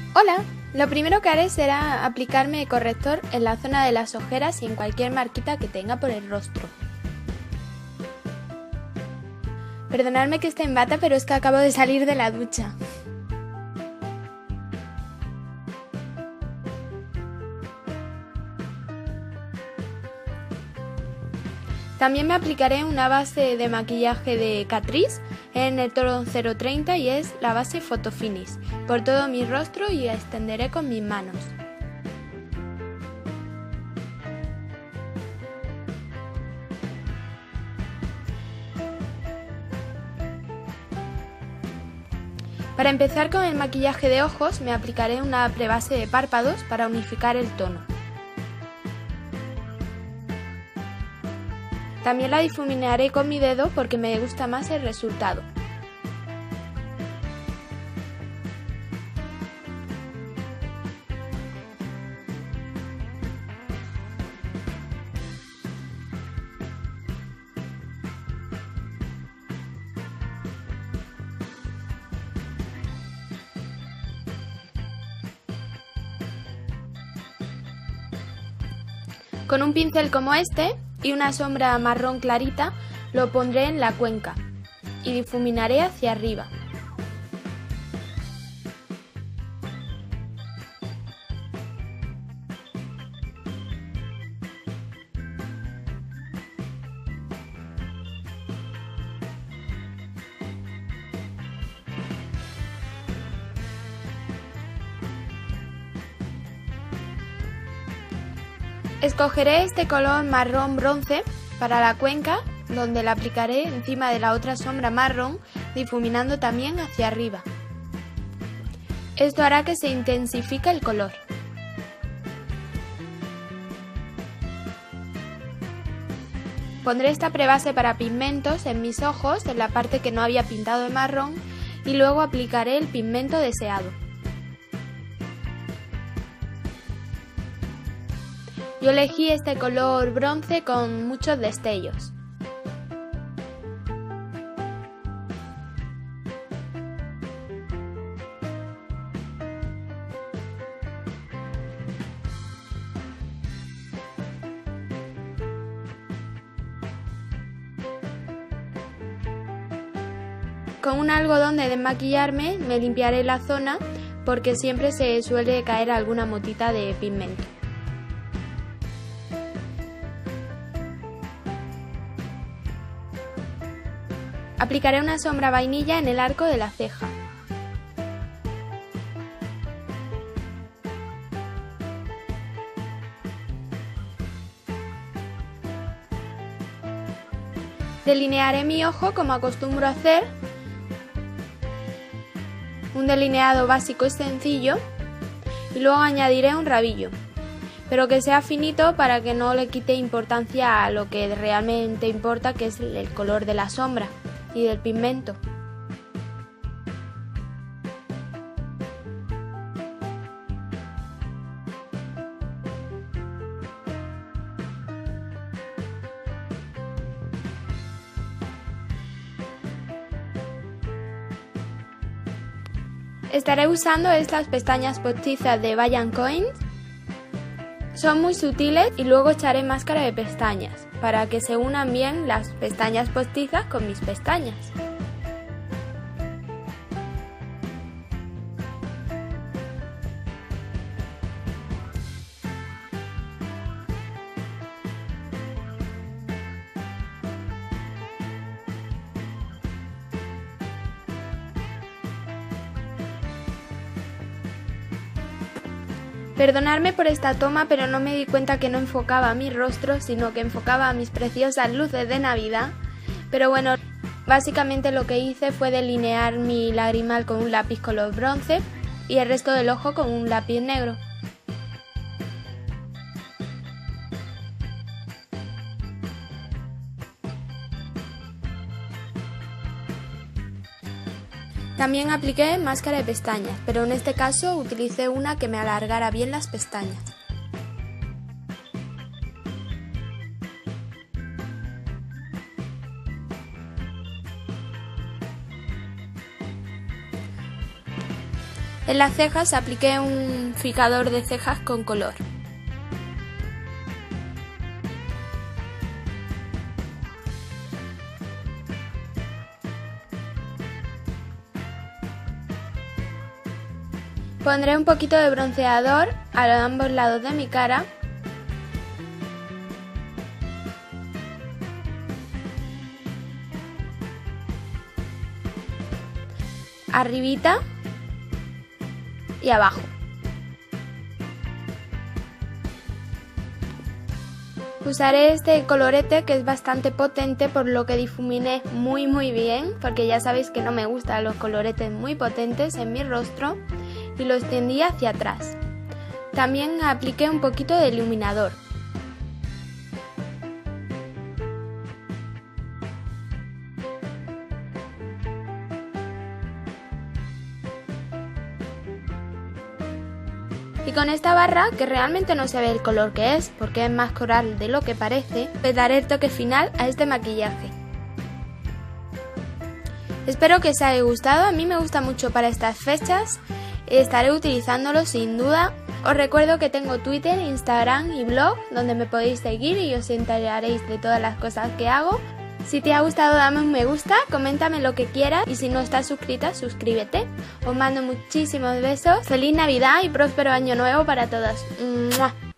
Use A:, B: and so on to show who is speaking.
A: Hola, lo primero que haré será aplicarme corrector en la zona de las ojeras y en cualquier marquita que tenga por el rostro. Perdonadme que esté en bata, pero es que acabo de salir de la ducha. También me aplicaré una base de maquillaje de Catrice en el tono 030 y es la base Photo Finish por todo mi rostro y la extenderé con mis manos. Para empezar con el maquillaje de ojos me aplicaré una prebase de párpados para unificar el tono. También la difuminaré con mi dedo porque me gusta más el resultado. Con un pincel como este y una sombra marrón clarita lo pondré en la cuenca y difuminaré hacia arriba. Escogeré este color marrón bronce para la cuenca, donde la aplicaré encima de la otra sombra marrón, difuminando también hacia arriba. Esto hará que se intensifique el color. Pondré esta prebase para pigmentos en mis ojos, en la parte que no había pintado de marrón, y luego aplicaré el pigmento deseado. Yo elegí este color bronce con muchos destellos. Con un algodón de desmaquillarme me limpiaré la zona porque siempre se suele caer alguna motita de pigmento. Aplicaré una sombra vainilla en el arco de la ceja. Delinearé mi ojo como acostumbro a hacer, un delineado básico y sencillo, y luego añadiré un rabillo, pero que sea finito para que no le quite importancia a lo que realmente importa, que es el color de la sombra y del pigmento. Estaré usando estas pestañas postizas de Ball & Coins. Son muy sutiles y luego echaré máscara de pestañas para que se unan bien las pestañas postizas con mis pestañas. Perdonadme por esta toma, pero no me di cuenta que no enfocaba mi rostro, sino que enfocaba a mis preciosas luces de Navidad. Pero bueno, básicamente lo que hice fue delinear mi lagrimal con un lápiz color bronce y el resto del ojo con un lápiz negro. También apliqué máscara de pestañas, pero en este caso utilicé una que me alargara bien las pestañas. En las cejas apliqué un fijador de cejas con color. Pondré un poquito de bronceador a ambos lados de mi cara. Arribita y abajo. Usaré este colorete que es bastante potente, por lo que difuminé muy bien, porque ya sabéis que no me gustan los coloretes muy potentes en mi rostro, y lo extendí hacia atrás. También apliqué un poquito de iluminador. Y con esta barra, que realmente no se ve el color que es, porque es más coral de lo que parece, le daré el toque final a este maquillaje. Espero que os haya gustado, a mí me gusta mucho para estas fechas, estaré utilizándolo sin duda. Os recuerdo que tengo Twitter, Instagram y blog, donde me podéis seguir y os enteraréis de todas las cosas que hago. Si te ha gustado, dame un me gusta, coméntame lo que quieras y si no estás suscrita, suscríbete. Os mando muchísimos besos, feliz Navidad y próspero año nuevo para todos. ¡Mua!